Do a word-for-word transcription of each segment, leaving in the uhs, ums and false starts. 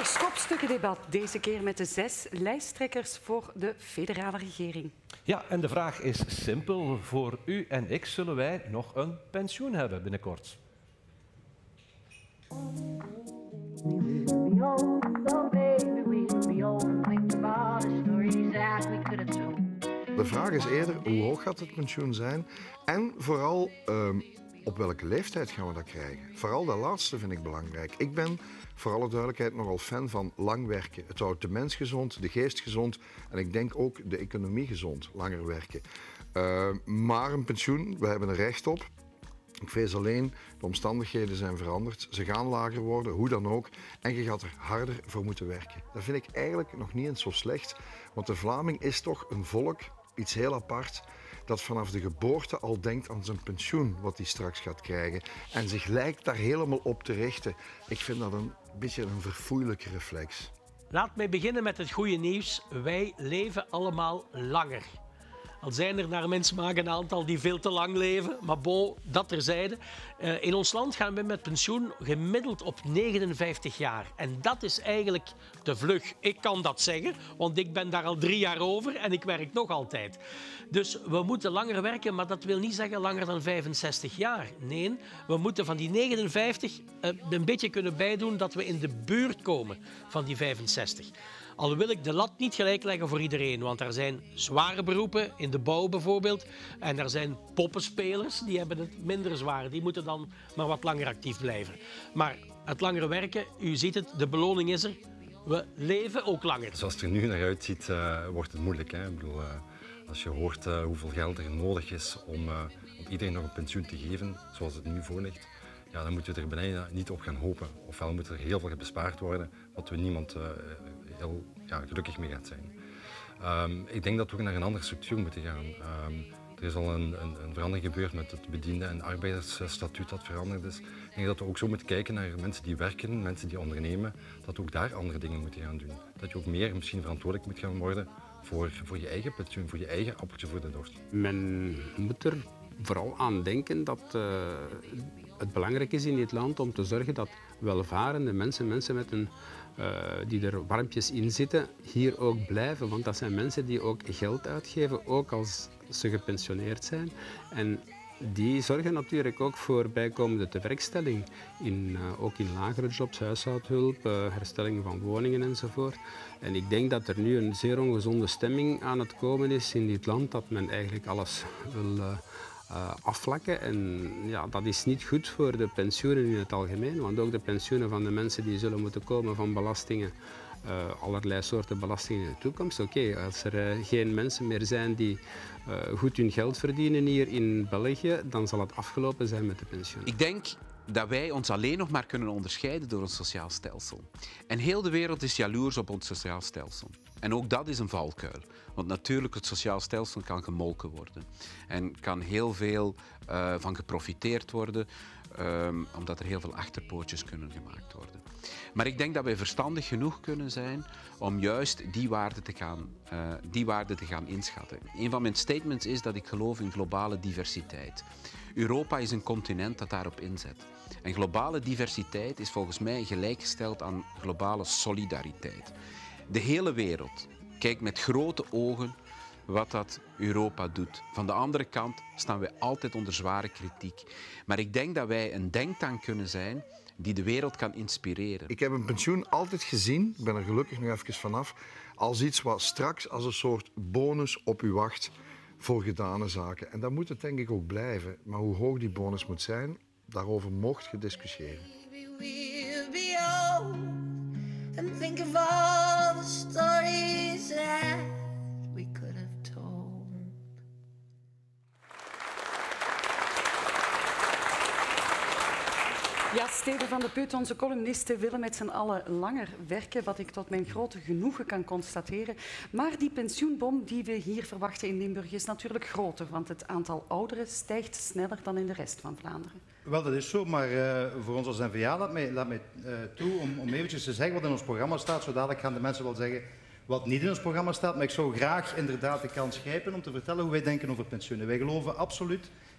Vers kopstukkendebat, deze keer met de zes lijsttrekkers voor de federale regering. Ja, en de vraag is simpel. Voor u en ik zullen wij nog een pensioen hebben binnenkort. De vraag is eerder, hoe hoog gaat het pensioen zijn? En vooral, um, op welke leeftijd gaan we dat krijgen? Vooral dat laatste vind ik belangrijk. Ik ben, voor alle duidelijkheid, nogal fan van lang werken. Het houdt de mens gezond, de geest gezond en ik denk ook de economie gezond, langer werken. Uh, maar een pensioen, we hebben er recht op. Ik vrees alleen, de omstandigheden zijn veranderd. Ze gaan lager worden, hoe dan ook. En je gaat er harder voor moeten werken. Dat vind ik eigenlijk nog niet eens zo slecht. Want de Vlaming is toch een volk, iets heel apart, dat vanaf de geboorte al denkt aan zijn pensioen, wat hij straks gaat krijgen. En zich lijkt daar helemaal op te richten. Ik vind dat een beetje een verfoeilijke reflex. Laat mij beginnen met het goede nieuws. Wij leven allemaal langer. Al zijn er naar mijn smaak een aantal die veel te lang leven, maar bon, dat terzijde. Uh, in ons land gaan we met pensioen gemiddeld op negenenvijftig jaar. En dat is eigenlijk te vlug. Ik kan dat zeggen, want ik ben daar al drie jaar over en ik werk nog altijd. Dus we moeten langer werken, maar dat wil niet zeggen langer dan vijfenzestig jaar. Nee, we moeten van die negenenvijftig uh, een beetje kunnen bijdoen dat we in de buurt komen van die vijfenzestig. Al wil ik de lat niet gelijk leggen voor iedereen, want er zijn zware beroepen, in de bouw bijvoorbeeld, en er zijn poppenspelers, die hebben het minder zwaar. Die moeten dan maar wat langer actief blijven. Maar het langere werken, u ziet het, de beloning is er. We leven ook langer. Zoals het er nu naar uitziet, uh, wordt het moeilijk. Hè? Ik bedoel, uh, als je hoort uh, hoeveel geld er nodig is om, uh, om iedereen nog een pensioen te geven, zoals het nu voor ligt, ja, dan moeten we er bijna niet op gaan hopen. Ofwel moet er heel veel bespaard worden, wat we niemand uh, heel ja, gelukkig mee gaat zijn. Um, ik denk dat we ook naar een andere structuur moeten gaan. Um, er is al een, een, een verandering gebeurd met het bediende- en arbeidersstatuut dat veranderd is. Ik denk dat we ook zo moeten kijken naar mensen die werken, mensen die ondernemen, dat we ook daar andere dingen moeten gaan doen. Dat je ook meer misschien verantwoordelijk moet gaan worden voor, voor je eigen pensioen, voor je eigen appeltje voor de dorst. Men moet er vooral aan denken dat uh, het belangrijk is in dit land om te zorgen dat welvarende mensen, mensen met een, uh, die er warmpjes in zitten, hier ook blijven. Want dat zijn mensen die ook geld uitgeven, ook als ze gepensioneerd zijn. En die zorgen natuurlijk ook voor bijkomende tewerkstelling, in, uh, ook in lagere jobs, huishoudhulp, uh, herstelling van woningen enzovoort. En ik denk dat er nu een zeer ongezonde stemming aan het komen is in dit land, dat men eigenlijk alles wil uh, uh, afvlakken. En ja, dat is niet goed voor de pensioenen in het algemeen, want ook de pensioenen van de mensen die zullen moeten komen van belastingen, Uh, allerlei soorten belastingen in de toekomst. Oké, okay, als er uh, geen mensen meer zijn die uh, goed hun geld verdienen hier in België, dan zal het afgelopen zijn met de pensioenen. Ik denk dat wij ons alleen nog maar kunnen onderscheiden door ons sociaal stelsel. En heel de wereld is jaloers op ons sociaal stelsel. En ook dat is een valkuil. Want natuurlijk, het sociaal stelsel kan gemolken worden. En kan heel veel uh, van geprofiteerd worden, um, omdat er heel veel achterpootjes kunnen gemaakt worden. Maar ik denk dat wij verstandig genoeg kunnen zijn om juist die waarden te gaan, uh, die waarden te gaan inschatten. Een van mijn statements is dat ik geloof in globale diversiteit. Europa is een continent dat daarop inzet. En globale diversiteit is volgens mij gelijkgesteld aan globale solidariteit. De hele wereld kijkt met grote ogen wat dat Europa doet. Van de andere kant staan wij altijd onder zware kritiek. Maar ik denk dat wij een denktank kunnen zijn die de wereld kan inspireren. Ik heb een pensioen altijd gezien, ik ben er gelukkig nog even vanaf, als iets wat straks als een soort bonus op u wacht voor gedane zaken. En dat moet het denk ik ook blijven. Maar hoe hoog die bonus moet zijn, daarover mocht gediscussiëren. Ja, Steven van de Put, onze columnisten willen met z'n allen langer werken, wat ik tot mijn grote genoegen kan constateren. Maar die pensioenbom die we hier verwachten in Limburg is natuurlijk groter, want het aantal ouderen stijgt sneller dan in de rest van Vlaanderen. Wel, dat is zo, maar uh, voor ons als N V A laat mij, laat mij uh, toe om, om eventjes te zeggen wat in ons programma staat. Zo dadelijk gaan de mensen wel zeggen wat niet in ons programma staat, maar ik zou graag inderdaad de kans grijpen om te vertellen hoe wij denken over pensioenen. Wij geloven absoluut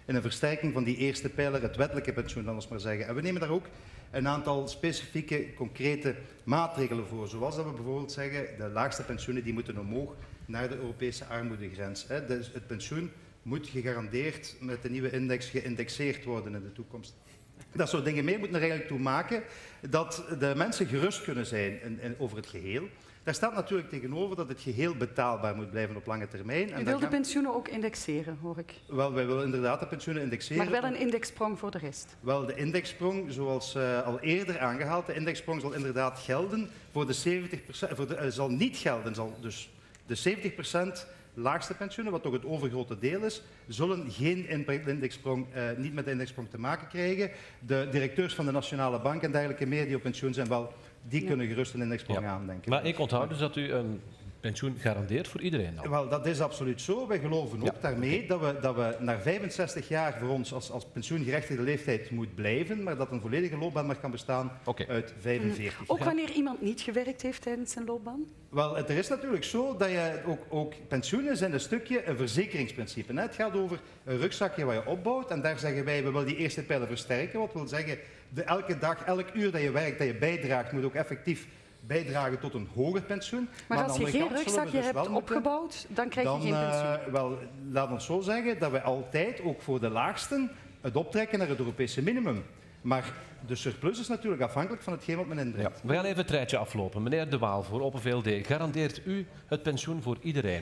in een versterking van die eerste pijler, het wettelijke pensioen, dan eens maar zeggen. En we nemen daar ook een aantal specifieke, concrete maatregelen voor. Zoals dat we bijvoorbeeld zeggen, de laagste pensioenen die moeten omhoog naar de Europese armoedegrens. Dus het pensioen moet gegarandeerd met de nieuwe index geïndexeerd worden in de toekomst. Dat soort dingen meer moeten er eigenlijk toe maken dat de mensen gerust kunnen zijn in, in, over het geheel. Daar staat natuurlijk tegenover dat het geheel betaalbaar moet blijven op lange termijn. U wil de pensioenen ook indexeren, hoor ik. Wel, wij willen inderdaad de pensioenen indexeren. Maar wel een indexsprong voor de rest. Wel, de indexsprong, zoals uh, al eerder aangehaald, de indexsprong zal inderdaad gelden voor de zeventig procent, voor de, uh, zal niet gelden, zal dus de zeventig procent laagste pensioenen, wat toch het overgrote deel is, zullen geen indexsprong, uh, niet met de indexsprong te maken krijgen. De directeurs van de Nationale Bank en dergelijke meer die op pensioen zijn, wel, die ja. kunnen gerust een indexsprong ja. aandenken. Maar ik onthoud dus dat u een pensioen garandeert voor iedereen dan? Wel, dat is absoluut zo. Wij geloven ook ja. daarmee dat we, dat we naar vijfenzestig jaar voor ons als, als pensioengerechtigde leeftijd moet blijven, maar dat een volledige loopbaan maar kan bestaan okay. uit vijfenveertig jaar. Ook wanneer iemand niet gewerkt heeft tijdens zijn loopbaan? Wel, het is natuurlijk zo dat je ook, ook pensioenen zijn een stukje een verzekeringsprincipe. Hè? Het gaat over een rugzakje wat je opbouwt en daar zeggen wij, we willen die eerste pijler versterken. Wat wil zeggen, de, elke dag, elk uur dat je werkt, dat je bijdraagt, moet ook effectief bijdragen tot een hoger pensioen. Maar, maar als je geen rugzakje dus hebt opgebouwd, dan krijg dan, je geen pensioen. Uh, wel, laat ons zo zeggen dat wij altijd, ook voor de laagsten, het optrekken naar het Europese minimum. Maar de surplus is natuurlijk afhankelijk van hetgeen wat men indringt. Ja. We gaan even het rijtje aflopen. Meneer De Waal voor Open V L D, garandeert u het pensioen voor iedereen?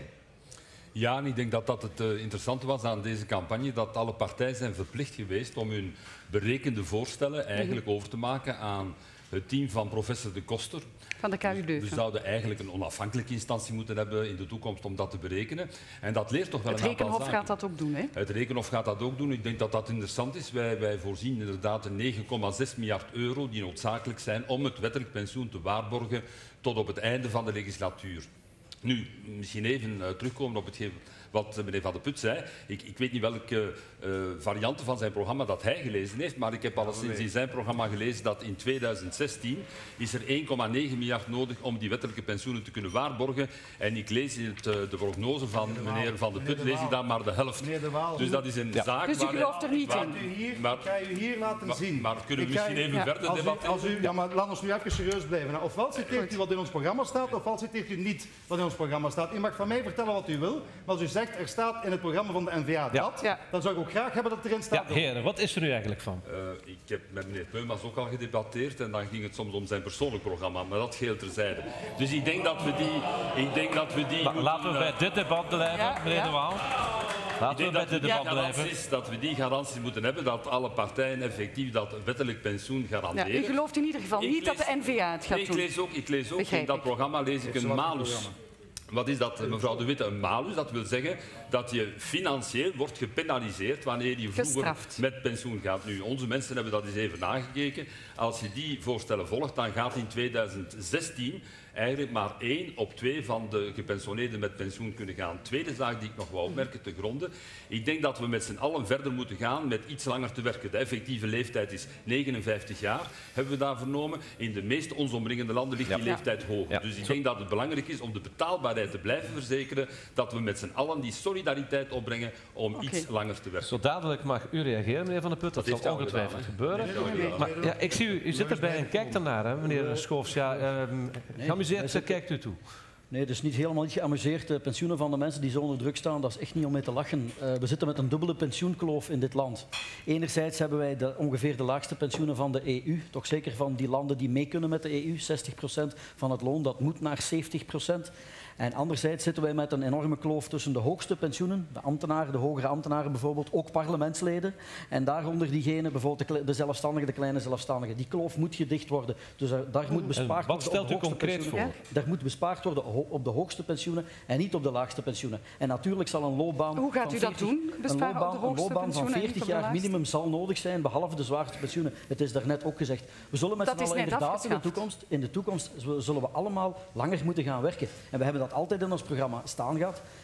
Ja, en ik denk dat dat het uh, interessante was aan deze campagne, dat alle partijen zijn verplicht geweest om hun berekende voorstellen eigenlijk over te maken aan het team van professor De Koster. Van de K U Leuven. We zouden eigenlijk een onafhankelijke instantie moeten hebben in de toekomst om dat te berekenen. En dat leert toch wel het een aantal Rekenhof zaken. gaat dat ook doen, hè? Het Rekenhof gaat dat ook doen. Ik denk dat dat interessant is. Wij, wij voorzien inderdaad een negen komma zes miljard euro die noodzakelijk zijn om het wettelijk pensioen te waarborgen tot op het einde van de legislatuur. Nu, misschien even uh, terugkomen op hetgeen wat uh, meneer Van de Put zei. Ik, ik weet niet welke uh, varianten van zijn programma dat hij gelezen heeft, maar ik heb alleszins in zijn programma gelezen dat in tweeduizend zestien is er één komma negen miljard nodig om die wettelijke pensioenen te kunnen waarborgen. En ik lees in het, uh, de prognose van meneer, meneer Van de Put, de lees ik dan maar de helft. De Waal, dus dat is een ja. zaak... Dus u gelooft er niet in? Ik ga u hier laten maar, zien. Maar kunnen we misschien even ja. verder als u, debatteren? Als u, ja, maar laat ons nu even serieus blijven. Nou, ofwel citeert u wat in ons programma staat, ofwel citeert u niet wat in ons programma staat. U mag van mij vertellen wat u wil, maar als u zegt er staat in het programma van de N V A dat, ja. dan zou ik ook graag hebben dat het erin staat. Ja, heren, wat is er nu eigenlijk van? Uh, ik heb met meneer Peumans ook al gedebatteerd en dan ging het soms om zijn persoonlijk programma, maar dat geheel terzijde. Dus ik denk dat we die... Ik denk dat we die La, laten we bij dit debat blijven, ja, meneer ja. De Waal. Laten we bij dit debat blijven. Is dat we die garanties moeten hebben, dat alle partijen effectief dat wettelijk pensioen garanderen. Ja, u gelooft in ieder geval ik niet lees, dat de N V A het gaat ik doen. Lees ook, ik lees ook Begrijp in dat ik. programma lees ik een malus. Wat is dat, mevrouw De Witte, een malus? Dat wil zeggen dat je financieel wordt gepenaliseerd wanneer je vroeger Gestraft. met pensioen gaat. Nu, onze mensen hebben dat eens even nagekeken. Als je die voorstellen volgt, dan gaat in tweeduizend zestien eigenlijk maar één op twee van de gepensioneerden met pensioen kunnen gaan. Tweede zaak die ik nog wou opmerken te gronden. Ik denk dat we met z'n allen verder moeten gaan met iets langer te werken. De effectieve leeftijd is negenenvijftig jaar, hebben we daar vernomen. In de meeste ons omringende landen ligt ja. die leeftijd hoger. Ja. Dus ik denk dat het belangrijk is om de betaalbaarheid te blijven verzekeren, dat we met z'n allen die solidariteit opbrengen om okay. iets langer te werken. Zo dadelijk mag u reageren, meneer Van der Put. Dat, dat zal ongetwijfeld gebeuren. Nee, nee, nee. Maar ja, ik zie u, u zit erbij en kijkt ernaar, hè, meneer Schoofs. Ja, um, geamuseerd kijkt u toe. Nee, het is niet helemaal niet geamuseerd. De pensioenen van de mensen die zo onder druk staan, dat is echt niet om mee te lachen. Uh, we zitten met een dubbele pensioenkloof in dit land. Enerzijds hebben wij de, ongeveer de laagste pensioenen van de E U. Toch zeker van die landen die mee kunnen met de E U. zestig procent van het loon, dat moet naar zeventig procent. En anderzijds zitten wij met een enorme kloof tussen de hoogste pensioenen, de ambtenaren, de hogere ambtenaren bijvoorbeeld, ook parlementsleden. En daaronder diegene, bijvoorbeeld de, de zelfstandigen, de kleine zelfstandigen. Die kloof moet gedicht worden. Dus er, daar moet bespaard worden. Wat stelt u concreet voor? Daar moet bespaard worden op de hoogste pensioenen en niet op de laagste pensioenen. En natuurlijk zal een loopbaan... Hoe gaat u dat doen? Besparen een loopbaan, op de hoogste een loopbaan van veertig jaar minimum zal nodig zijn, behalve de zwaarste pensioenen. Het is daarnet ook gezegd. We zullen met z'n allen inderdaad in de toekomst, in de toekomst zullen we allemaal langer moeten gaan werken. En we hebben dat altijd in ons programma staan gehad.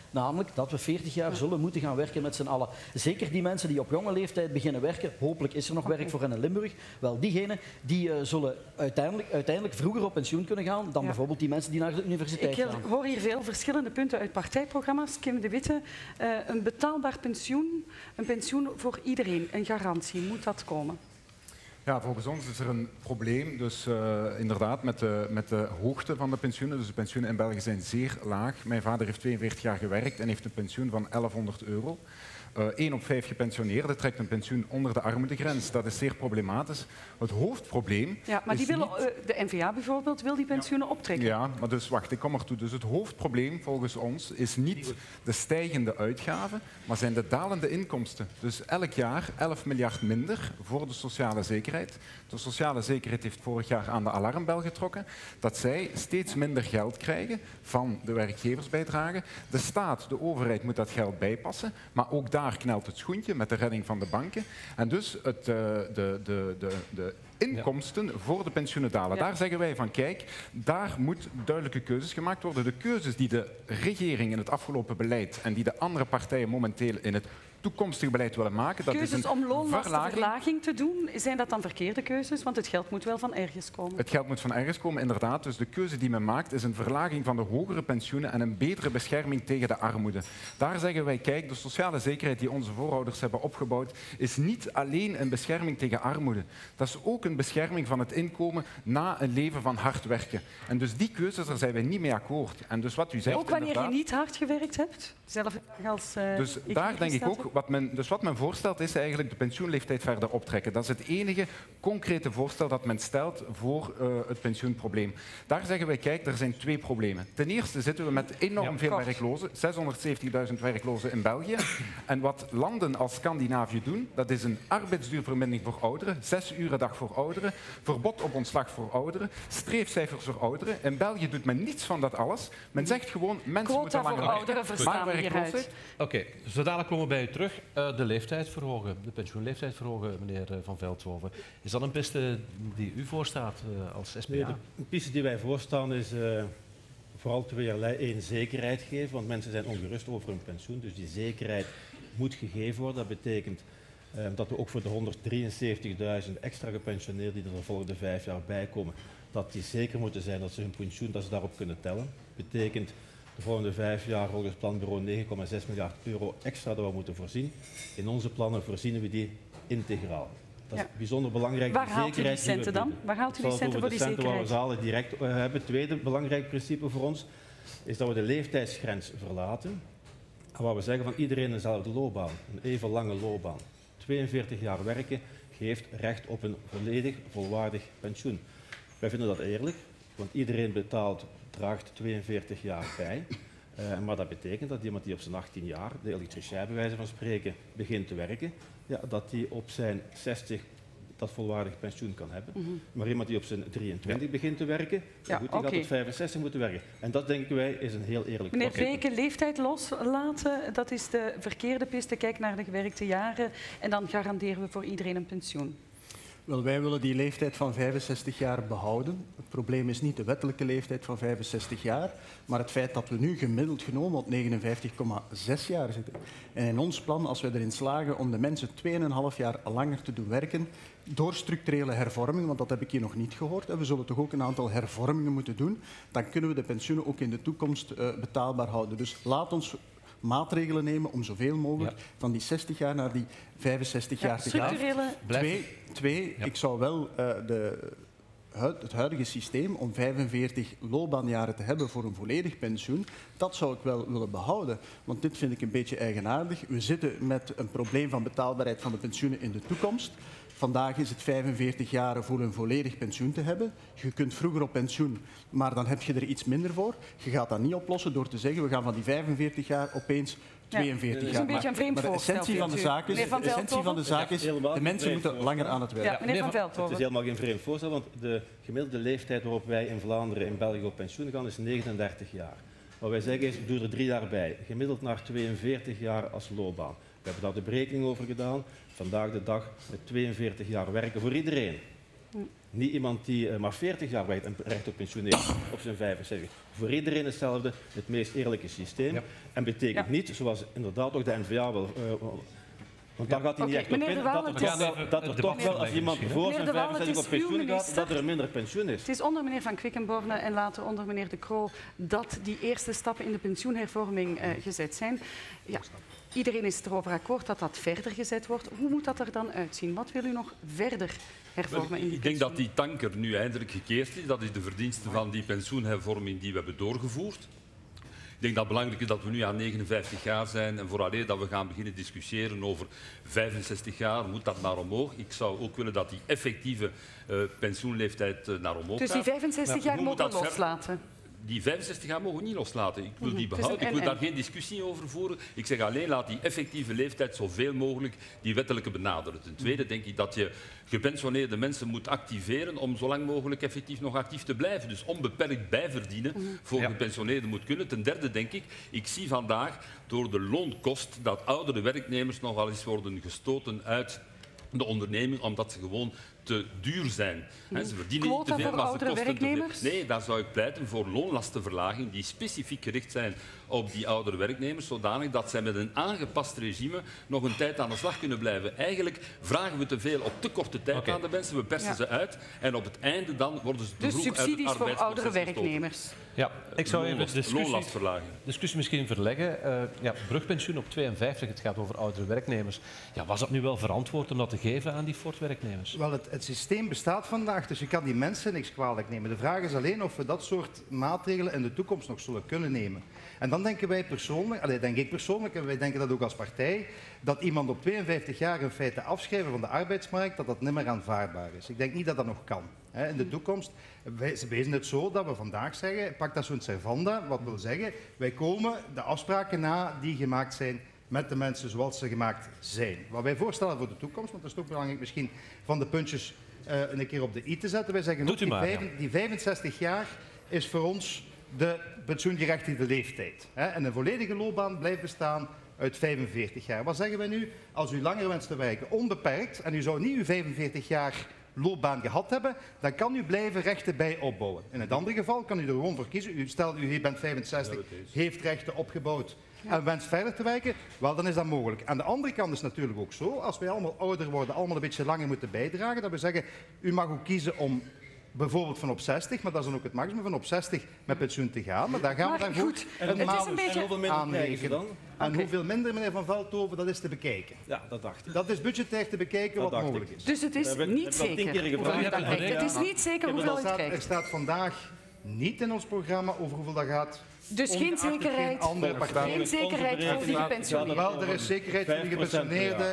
Namelijk dat we veertig jaar zullen moeten gaan werken met z'n allen. Zeker die mensen die op jonge leeftijd beginnen werken, hopelijk is er nog werk voor hen in Limburg, wel diegenen die uh, zullen uiteindelijk, uiteindelijk vroeger op pensioen kunnen gaan dan ja. bijvoorbeeld die mensen die naar de universiteit Ik gaan. Ik hoor hier veel verschillende punten uit partijprogramma's. Kim de Witte, uh, een betaalbaar pensioen, een pensioen voor iedereen, een garantie. Moet dat komen? Ja, volgens ons is er een probleem dus, uh, inderdaad met de, met de hoogte van de pensioenen. Dus de pensioenen in België zijn zeer laag. Mijn vader heeft tweeënveertig jaar gewerkt en heeft een pensioen van elfhonderd euro. Uh, één op vijf gepensioneerden trekt een pensioen onder de armoedegrens. Dat is zeer problematisch. Het hoofdprobleem... Ja, maar die willen, niet... uh, de N V A bijvoorbeeld wil die pensioenen ja. optrekken. Ja, maar dus wacht, ik kom ertoe. Dus het hoofdprobleem volgens ons is niet de stijgende uitgaven, maar zijn de dalende inkomsten. Dus elk jaar elf miljard minder voor de sociale zekerheid. De sociale zekerheid heeft vorig jaar aan de alarmbel getrokken dat zij steeds minder geld krijgen van de werkgeversbijdrage. De staat, de overheid moet dat geld bijpassen, maar ook daar knelt het schoentje met de redding van de banken. En dus het, uh, de, de, de, de inkomsten ja. voor de pensioenen dalen. Ja. Daar zeggen wij van, kijk, daar moet duidelijke keuzes gemaakt worden. De keuzes die de regering in het afgelopen beleid en die de andere partijen momenteel in het toekomstig beleid willen maken. Dat keuzes is een om loonlastenverlaging te doen, zijn dat dan verkeerde keuzes? Want het geld moet wel van ergens komen. Het geld moet van ergens komen, inderdaad. Dus de keuze die men maakt is een verlaging van de hogere pensioenen en een betere bescherming tegen de armoede. Daar zeggen wij, kijk, de sociale zekerheid die onze voorouders hebben opgebouwd is niet alleen een bescherming tegen armoede. Dat is ook een bescherming van het inkomen na een leven van hard werken. En dus die keuzes, daar zijn wij niet mee akkoord. En dus wat u zegt, ook wanneer je niet hard gewerkt hebt? Zelf als, uh, dus daar denk ik ook, wat men, dus wat men voorstelt is eigenlijk de pensioenleeftijd verder optrekken. Dat is het enige concrete voorstel dat men stelt voor uh, het pensioenprobleem. Daar zeggen wij, kijk, er zijn twee problemen. Ten eerste zitten we met enorm ja, veel kort. werklozen, zeshonderdzeventigduizend werklozen in België. En wat landen als Scandinavië doen, dat is een arbeidsduurvermindering voor ouderen, zes uur een dag voor ouderen, verbod op ontslag voor ouderen, streefcijfers voor ouderen. In België doet men niets van dat alles. Men zegt gewoon, mensen Quota moeten langer werken. Verstaan Oké, okay, zo dadelijk komen we bij u terug. Uh, de leeftijd verhogen, de pensioenleeftijd verhogen, meneer Van Veldhoven. Is dat een piste die u voorstaat uh, als S P A? Nee, de piste die wij voorstaan is uh, vooral tweeërlei. Eén, zekerheid geven, want mensen zijn ongerust over hun pensioen. Dus die zekerheid moet gegeven worden. Dat betekent uh, dat we ook voor de honderddrieënzeventigduizend extra gepensioneerden die er de volgende vijf jaar bij komen, dat die zeker moeten zijn dat ze hun pensioen, dat ze daarop kunnen tellen. Dat betekent de volgende vijf jaar volgens het planbureau negen komma zes miljard euro extra dat we moeten voorzien. In onze plannen voorzien we die integraal. Dat is ja. bijzonder belangrijk. Waar haalt u die centen dan? Waar haalt u die centen voor die zekerheid? Waar we zalen direct uh, hebben. Het tweede belangrijk principe voor ons is dat we de leeftijdsgrens verlaten. En waar we zeggen van iedereen dezelfde loopbaan, een even lange loopbaan. tweeënveertig jaar werken geeft recht op een volledig volwaardig pensioen. Wij vinden dat eerlijk, want iedereen betaalt draagt tweeënveertig jaar bij. Uh, maar dat betekent dat iemand die op zijn achttien jaar, de elektricien bij wijze van spreken, begint te werken, ja, dat die op zijn zestig dat volwaardig pensioen kan hebben. Mm-hmm. Maar iemand die op zijn drieëntwintig ja. begint te werken, ja, goed, die okay. gaat tot vijfenzestig moeten werken. En dat denken wij is een heel eerlijk Meneer Vreeken, leeftijd loslaten, dat is de verkeerde piste. Kijk naar de gewerkte jaren en dan garanderen we voor iedereen een pensioen. Wel, wij willen die leeftijd van vijfenzestig jaar behouden. Het probleem is niet de wettelijke leeftijd van vijfenzestig jaar, maar het feit dat we nu gemiddeld genomen op negenenvijftig komma zes jaar zitten. En in ons plan, als we erin slagen om de mensen tweeënhalf jaar langer te doen werken, door structurele hervormingen, want dat heb ik hier nog niet gehoord, en we zullen toch ook een aantal hervormingen moeten doen, dan kunnen we de pensioenen ook in de toekomst uh, betaalbaar houden. Dus laat ons maatregelen nemen om zoveel mogelijk ja. van die zestig jaar naar die vijfenzestig jaar ja, te gaan. Twee, twee ja. ik zou wel uh, de, het huidige systeem om vijfenveertig loopbaanjaren te hebben voor een volledig pensioen, dat zou ik wel willen behouden. Want dit vind ik een beetje eigenaardig. We zitten met een probleem van betaalbaarheid van de pensioenen in de toekomst. Vandaag is het vijfenveertig jaar voor een volledig pensioen te hebben. Je kunt vroeger op pensioen, maar dan heb je er iets minder voor. Je gaat dat niet oplossen door te zeggen, we gaan van die vijfenveertig jaar opeens tweeënveertig jaar. Dat is een beetje een vreemd voorstel. Maar de essentie van de zaak is, de, essentie van de, zaak is de mensen moeten langer aan het werk. Ja, meneer Van Veldhoven. Het is helemaal geen vreemd voorstel, want de gemiddelde leeftijd waarop wij in Vlaanderen en België op pensioen gaan is negenendertig jaar. Wat wij zeggen is, doe er drie jaar bij. Gemiddeld naar tweeënveertig jaar als loopbaan. We hebben daar de berekening over gedaan. Vandaag de dag met tweeënveertig jaar werken voor iedereen. Niet iemand die uh, maar veertig jaar werkt en recht op pensioen heeft op zijn vijfenzestig. Voor iedereen hetzelfde, het meest eerlijke systeem. Ja. En betekent ja. niet, zoals inderdaad ook de N V A wil... Uh, Want dan gaat hij niet okay, echt op in, dat er toch wel, dat er toch wel als iemand voor zijn vijfenzestig op pensioen gaat, dat er een minder pensioen is. Het is onder meneer Van Quickenborne en later onder meneer De Croo dat die eerste stappen in de pensioenhervorming uh, gezet zijn. Ja, iedereen is het erover akkoord dat dat verder gezet wordt. Hoe moet dat er dan uitzien? Wat wil u nog verder hervormen in die Ik denk dat die tanker nu eindelijk gekeerd is. Dat is de verdienste van die pensioenhervorming die we hebben doorgevoerd. Ik denk dat het belangrijk is dat we nu aan negenenvijftig jaar zijn en vooraleer dat we gaan beginnen discussiëren over vijfenzestig jaar, moet dat naar omhoog. Ik zou ook willen dat die effectieve uh, pensioenleeftijd uh, naar omhoog gaat. Dus die vijfenzestig jaar mogen loslaten? Die vijfenzestig jaar mogen we niet loslaten. Ik wil die behouden. Ik wil daar geen discussie over voeren. Ik zeg alleen, laat die effectieve leeftijd zoveel mogelijk die wettelijke benaderen. Ten tweede denk ik dat je gepensioneerde mensen moet activeren om zo lang mogelijk effectief nog actief te blijven. Dus onbeperkt bijverdienen voor ja. gepensioneerden moet kunnen. Ten derde denk ik, ik zie vandaag door de loonkost dat oudere werknemers nogal eens worden gestoten uit de onderneming, omdat ze gewoon te duur zijn. He, ze verdienen Quota niet te veel, maar ze kosten werknemers? te veel. Nee, daar zou ik pleiten voor loonlastenverlaging die specifiek gericht zijn op die oudere werknemers, zodanig dat zij met een aangepast regime nog een tijd aan de slag kunnen blijven. Eigenlijk vragen we te veel op te korte tijd okay. aan de mensen, we persen ja. ze uit en op het einde dan worden ze te dus vroeg uit het subsidies voor oudere werknemers? Ja, ik zou even de discussie, loonlastverlaging. discussie misschien verleggen. Uh, ja, brugpensioen op tweeënvijftig, het gaat over oudere werknemers. Ja, was dat nu wel verantwoord om dat te geven aan die Ford-werknemers? Wel, het, het systeem bestaat vandaag, dus je kan die mensen niks kwalijk nemen. De vraag is alleen of we dat soort maatregelen in de toekomst nog zullen kunnen nemen. En dan denken wij persoonlijk, allee, denk ik persoonlijk, en wij denken dat ook als partij, dat iemand op tweeënvijftig jaar in feite afschrijven van de arbeidsmarkt, dat dat niet meer aanvaardbaar is. Ik denk niet dat dat nog kan. In de toekomst wezen het zo dat we vandaag zeggen, pak dat zo'n servanda, wat wil zeggen, wij komen de afspraken na die gemaakt zijn met de mensen zoals ze gemaakt zijn. Wat wij voorstellen voor de toekomst, want dat is ook belangrijk misschien van de puntjes uh, een keer op de i te zetten. Wij zeggen ook, die, maar, vijf, ja. die vijfenzestig jaar is voor ons de pensioengerechtigde leeftijd. Hè? En een volledige loopbaan blijft bestaan uit vijfenveertig jaar. Wat zeggen wij nu? Als u langer wenst te werken, onbeperkt, en u zou niet uw vijfenveertig jaar loopbaan gehad hebben, dan kan u blijven rechten bij opbouwen. In het andere geval kan u er gewoon voor kiezen. U, stel, u bent vijfenzestig, heeft rechten opgebouwd ja. en wenst verder te werken, wel, dan is dat mogelijk. Aan de andere kant is het natuurlijk ook zo, als wij allemaal ouder worden, allemaal een beetje langer moeten bijdragen, dat we zeggen, u mag ook kiezen om bijvoorbeeld van op zestig, maar dat is dan ook het maximum, van op zestig met pensioen te gaan. Maar daar gaan maar we dan goed een malus aanrekenen. En okay. hoeveel minder, meneer Van Veldhoven, dat is te bekijken. Ja, dat dacht ik. Dat is budgetair te bekijken dat wat mogelijk ik. is. Dus het is we, niet zeker hoeveel het krijgt. Het is niet zeker hoeveel het krijgt. Er staat vandaag niet in ons programma over hoeveel dat gaat. Dus geen zekerheid, geen zekerheid voor die gepensioneerden. Wel, er is zekerheid voor die gepensioneerden.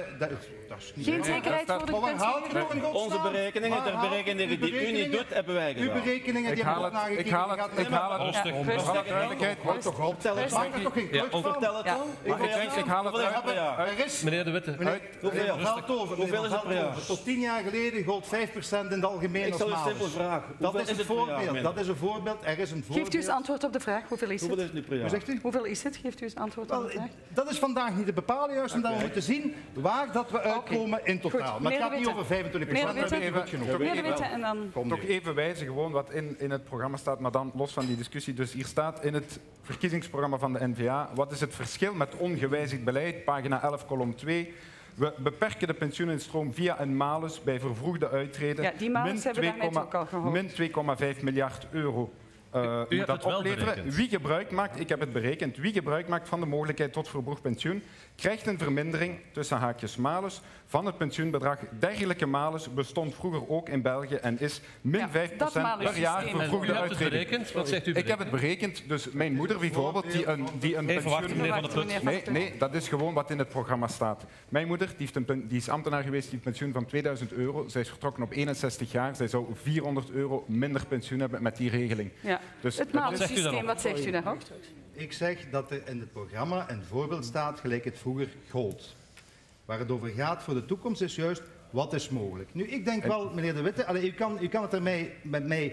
Geen zekerheid voor de gepensioneerden. Onze berekeningen, de berekeningen die u niet doet, hebben wij gedaan. Uw berekeningen die hebben ook nagekeken. Ik haal het, ik haal het. Duidelijkheid, houd toch op. Maak er toch geen klucht van. Vertel het dan. Ik haal het uit. Meneer De Witte. Hoeveel is het per jaar? Tot tien jaar geleden gold vijf procent in de algemeen als malus. Ik stel een simpele vraag. Dat is een voorbeeld. Dat is een voorbeeld. Er is een voorbeeld. Geeft u eens antwoord op de vraag. Hoeveel is het? Hoeveel is het nu per jaar? Zegt u? Hoeveel is het? Geeft u eens antwoord op de vraag. Dat is vandaag niet te bepalen, juist omdat we moeten zien waar dat we uitkomen in totaal. Goed, maar het gaat niet over vijfentwintig procent, dat is goed genoeg. Toch even wijzen gewoon wat in, in het programma staat, maar dan los van die discussie. Dus hier staat in het verkiezingsprogramma van de N V A, wat is het verschil met ongewijzigd beleid, pagina elf, kolom twee. We beperken de pensioeninstroom via een malus bij vervroegde uittreden. Ja, die malus hebben we daarnet ook al gehoord. Min twee komma vijf miljard euro. Uh, U moet dat opleveren. Wie gebruik maakt, ik heb het berekend, wie gebruik maakt van de mogelijkheid tot vervroegd pensioen, krijgt een vermindering, tussen haakjes malus, van het pensioenbedrag. Dergelijke malus bestond vroeger ook in België en is min ja, vijf procent per jaar vervroegde u uittreding. Berekend? Wat zegt u berekend? Ik heb het berekend, dus mijn moeder bijvoorbeeld, die een, die een Even wachten, meneer Van der Put. Nee, nee, dat is gewoon wat in het programma staat. Mijn moeder, die, heeft een, die is ambtenaar geweest, die heeft een pensioen van tweeduizend euro. Zij is vertrokken op eenenzestig jaar. Zij zou vierhonderd euro minder pensioen hebben met die regeling. Ja. Dus het malussysteem, wat zegt u daarop? Ik zeg dat er in het programma een voorbeeld staat, gelijk het vroeger gold. Waar het over gaat voor de toekomst is juist, wat is mogelijk? Nu, ik denk wel, meneer De Witte, allez, u, kan, u kan het er mij, met mij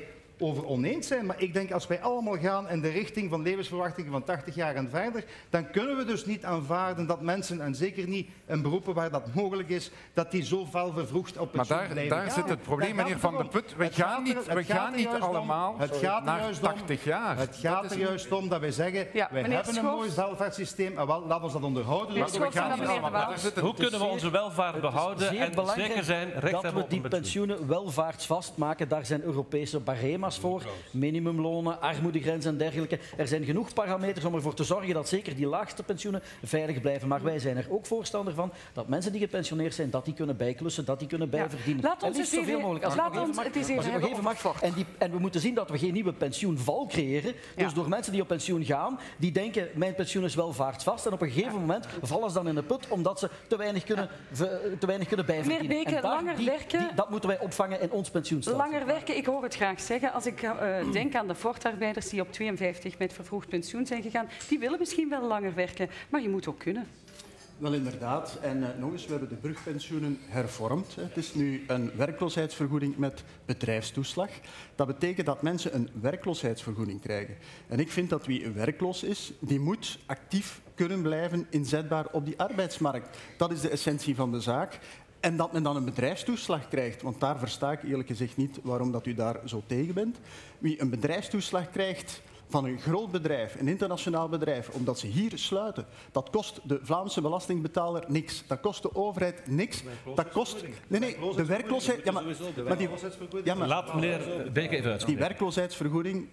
over oneens zijn. Maar ik denk als wij allemaal gaan in de richting van levensverwachtingen van tachtig jaar en verder, dan kunnen we dus niet aanvaarden dat mensen, en zeker niet in beroepen waar dat mogelijk is, dat die zo fel vervroegd op pensioen maar daar, blijven daar gaan. zit het probleem, meneer Van der Put. We gaan niet, we gaan niet allemaal naar tachtig jaar. Het gaat er juist om dat wij zeggen, ja, wij hebben een mooi welvaartssysteem en wel, laten we dat onderhouden. Maar we gaan niet allemaal. Hoe kunnen we onze welvaart behouden en zeker zijn recht dat we die pensioenen welvaartsvast maken? Daar zijn Europese barema's voor, minimumlonen, armoedegrens en dergelijke. Er zijn genoeg parameters om ervoor te zorgen dat zeker die laagste pensioenen veilig blijven. Maar wij zijn er ook voorstander van dat mensen die gepensioneerd zijn, dat die kunnen bijklussen, dat die kunnen bijverdienen. Ja, laat ons en liefst zoveel mogelijk. Als laat ons het eens even nog even mag. En, die, en we moeten zien dat we geen nieuwe pensioenval creëren. Dus ja. door mensen die op pensioen gaan, die denken mijn pensioen is welvaartsvast en op een gegeven moment vallen ze dan in de put omdat ze te weinig kunnen, ja. te weinig kunnen bijverdienen. Meneer Beke, en daar, langer die, werken... Die, dat moeten wij opvangen in ons pensioenstelsel. Langer werken, ik hoor het graag zeggen. Als ik uh, denk aan de Ford-arbeiders die op tweeënvijftig met vervroegd pensioen zijn gegaan, die willen misschien wel langer werken, maar je moet ook kunnen. Wel inderdaad. En uh, nog eens, we hebben de brugpensioenen hervormd. Het is nu een werkloosheidsvergoeding met bedrijfstoeslag. Dat betekent dat mensen een werkloosheidsvergoeding krijgen. En ik vind dat wie werkloos is, die moet actief kunnen blijven inzetbaar op die arbeidsmarkt. Dat is de essentie van de zaak. En dat men dan een bedrijfstoeslag krijgt, want daar versta ik eerlijk gezegd niet waarom dat u daar zo tegen bent. Wie een bedrijfstoeslag krijgt van een groot bedrijf, een internationaal bedrijf, omdat ze hier sluiten, dat kost de Vlaamse belastingbetaler niks. Dat kost de overheid niks. Dat kost... Nee, nee, de werkloosheid... Ja, maar, maar die, ja, maar, Laat meneer Beke even uit. Die werkloosheidsvergoeding,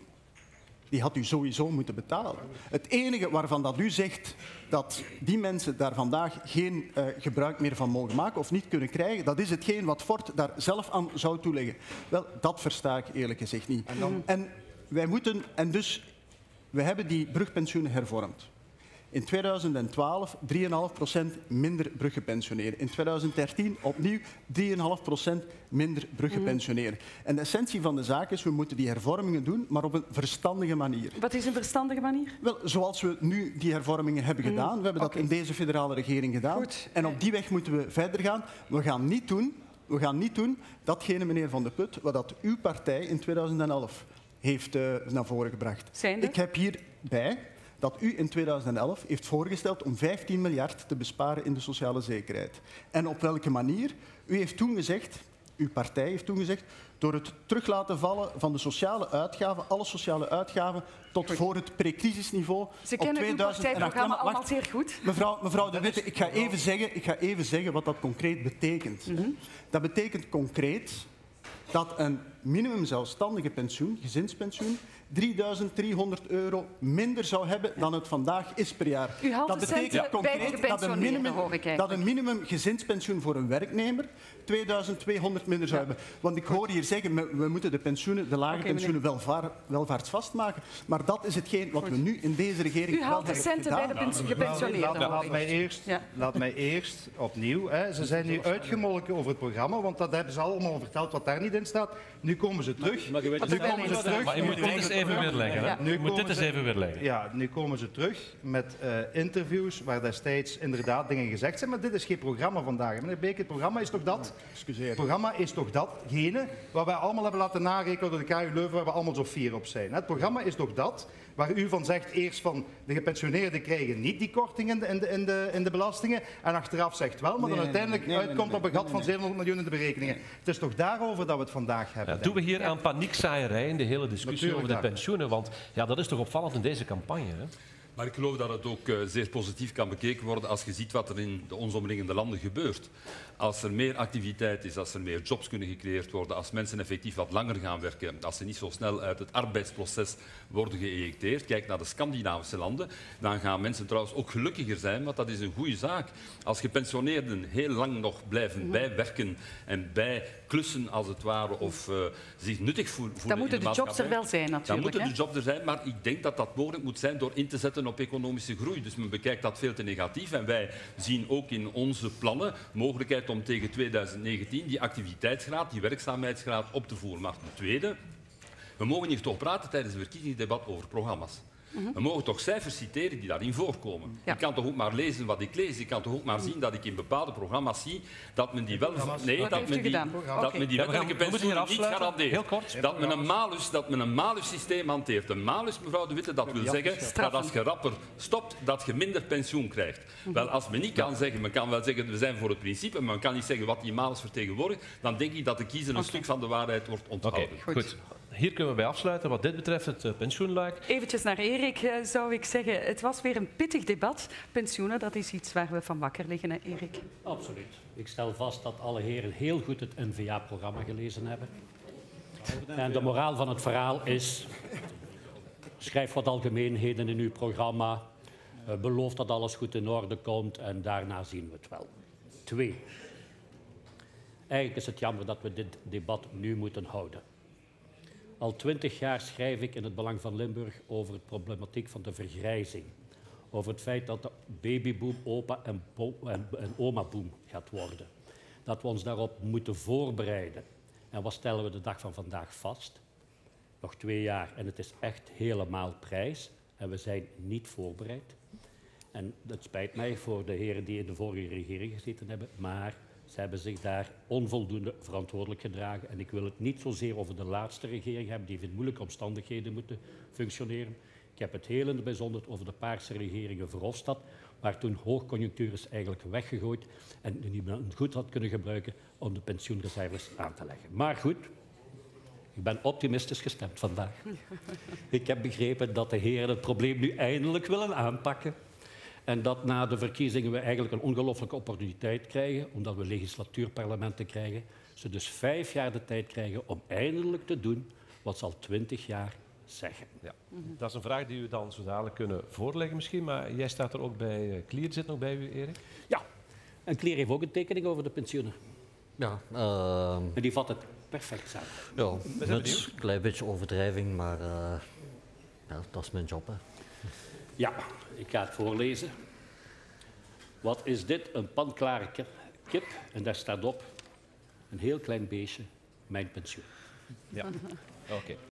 die had u sowieso moeten betalen. Het enige waarvan dat u zegt dat die mensen daar vandaag geen uh, gebruik meer van mogen maken of niet kunnen krijgen, dat is hetgeen wat Ford daar zelf aan zou toeleggen. Wel, dat versta ik eerlijk gezegd niet. En, dan... en wij moeten, en dus, we hebben die brugpensioenen hervormd. In tweeduizend twaalf drie komma vijf procent minder bruggepensioneerden. In tweeduizend dertien opnieuw drie komma vijf procent minder bruggepensioneerden. En de essentie van de zaak is, we moeten die hervormingen doen, maar op een verstandige manier. Wat is een verstandige manier? Wel, zoals we nu die hervormingen hebben mm. gedaan. We hebben okay. dat in deze federale regering gedaan. Goed. En op die weg moeten we verder gaan. We gaan niet doen, we gaan niet doen datgene, meneer Van de Put, wat dat uw partij in tweeduizend elf heeft uh, naar voren gebracht. Zijnde? Ik heb hierbij dat u in tweeduizend elf heeft voorgesteld om vijftien miljard te besparen in de sociale zekerheid. En op welke manier? U heeft toen gezegd, uw partij heeft toen gezegd, door het terug laten vallen van de sociale uitgaven, alle sociale uitgaven, tot goed. Voor het pre-crisisniveau. Ze kennen uw partijprogramma allemaal zeer goed. Mevrouw, mevrouw De Witte, ik ga even zeggen, ik ga even zeggen wat dat concreet betekent. Mm-hmm. Dat betekent concreet dat een minimum zelfstandige pensioen, gezinspensioen, drieduizend driehonderd euro minder zou hebben dan het vandaag is per jaar. U haalt dat betekent ja. concreet dat een, minimum, dat een minimum gezinspensioen voor een werknemer tweeduizend tweehonderd minder zou ja. hebben. Want ik hoor hier zeggen, we moeten de pensioenen, de lage okay, pensioenen welvaar, welvaartsvast maken. Maar dat is hetgeen wat Goed. we nu in deze regering U haalt de centen bij de gepensioneerden. Laat, laat, laat, mij eerst, ja. laat mij eerst opnieuw. Hè. Ze zijn nu uitgemolken over het programma, want dat hebben ze allemaal verteld wat daar niet in staat. Nu komen ze terug. Maar, maar nu komen ze terug. Maar je moet dit eens even weerleggen. Ja. Nu moet dit eens even weerleggen. Ja, nu komen ze terug met uh, interviews waar destijds inderdaad dingen gezegd zijn. Maar dit is geen programma vandaag. Meneer Beke, het programma is toch dat? Excuseer. Het programma is toch datgene wat wij allemaal hebben laten narekenen door de K U Leuven, waar we allemaal zo fier op zijn. Het programma is toch dat waar u van zegt eerst van de gepensioneerden krijgen niet die korting in de, in de, in de, in de belastingen en achteraf zegt wel, maar dan nee, uiteindelijk nee, nee, uitkomt nee, nee, op een gat nee, nee, van zevenhonderd miljoen in de berekeningen. Nee. Het is toch daarover dat we het vandaag hebben. Ja, doen we hier ja. aan paniekzaaierij in de hele discussie Natuurlijk over de daar. pensioenen, want ja, dat is toch opvallend in deze campagne. Hè? Maar ik geloof dat het ook uh, zeer positief kan bekeken worden als je ziet wat er in de ons omringende landen gebeurt. Als er meer activiteit is, als er meer jobs kunnen gecreëerd worden, als mensen effectief wat langer gaan werken, als ze niet zo snel uit het arbeidsproces worden geëjecteerd, kijk naar de Scandinavische landen, dan gaan mensen trouwens ook gelukkiger zijn, want dat is een goede zaak. Als gepensioneerden heel lang nog blijven mm-hmm. bijwerken en bijklussen als het ware, of uh, zich nuttig voelen dan moeten de, de jobs er wel zijn natuurlijk. Dan moeten hè? de jobs er zijn, maar ik denk dat dat mogelijk moet zijn door in te zetten op economische groei. Dus men bekijkt dat veel te negatief en wij zien ook in onze plannen mogelijkheid om tegen tweeduizend negentien die activiteitsgraad, die werkzaamheidsgraad op te voeren. Maar ten tweede, we mogen hier toch praten tijdens het verkiezingsdebat over programma's. Mm-hmm. We mogen toch cijfers citeren die daarin voorkomen. Ja. Ik kan toch ook maar lezen wat ik lees. Ik kan toch ook maar zien dat ik in bepaalde programma's zie dat men die wel... Nee, dat men die, dat men die wettelijke pensioenen niet garandeert. Heel kort. Dat men een malus, dat men een malus-systeem hanteert. Een malus, mevrouw De Witte, dat wil zeggen dat als je rapper stopt, dat je minder pensioen krijgt. Wel, als men niet kan zeggen, men kan wel zeggen, we zijn voor het principe, maar men kan niet zeggen wat die malus vertegenwoordigt, dan denk ik dat de kiezer een okay. stuk van de waarheid wordt onthouden. Okay, goed. goed. Hier kunnen we bij afsluiten wat dit betreft, het uh, pensioenluik. Eventjes naar Erik, uh, zou ik zeggen. Het was weer een pittig debat. Pensioenen, dat is iets waar we van wakker liggen, hè, Erik? Absoluut. Ik stel vast dat alle heren heel goed het N V A-programma gelezen hebben. En de moraal van het verhaal is... Schrijf wat algemeenheden in uw programma. Uh, beloof dat alles goed in orde komt en daarna zien we het wel. Twee. Eigenlijk is het jammer dat we dit debat nu moeten houden. Al twintig jaar schrijf ik in het Belang van Limburg over de problematiek van de vergrijzing. Over het feit dat de babyboom opa en, en, en omaboom gaat worden. Dat we ons daarop moeten voorbereiden. En wat stellen we de dag van vandaag vast? Nog twee jaar en het is echt helemaal prijs. En we zijn niet voorbereid. En het spijt mij voor de heren die in de vorige regering gezeten hebben, maar ze hebben zich daar onvoldoende verantwoordelijk gedragen. En ik wil het niet zozeer over de laatste regering hebben, die in moeilijke omstandigheden moeten functioneren. Ik heb het heel in het bijzonder over de Paarse regeringen Verhofstadt, waar toen hoogconjunctuur is eigenlijk weggegooid en die men goed had kunnen gebruiken om de pensioenreserves aan te leggen. Maar goed, ik ben optimistisch gestemd vandaag. Ik heb begrepen dat de heren het probleem nu eindelijk willen aanpakken. En dat na de verkiezingen we eigenlijk een ongelooflijke opportuniteit krijgen, omdat we legislatuurparlementen krijgen. Ze dus vijf jaar de tijd krijgen om eindelijk te doen wat ze al twintig jaar zeggen. Ja. Dat is een vraag die u dan zo dadelijk kunnen voorleggen misschien, maar jij staat er ook bij. Klier zit nog bij u, Erik? Ja, en Klier heeft ook een tekening over de pensioenen. Ja. Uh... En die vat het perfect samen. Ja, dat is een klein beetje overdrijving, maar uh, ja, dat is mijn job. Hè. Ja, ik ga het voorlezen. Wat is dit? Een panklare kip. En daar staat op een heel klein beestje, mijn pensioen. Ja, oké. Okay.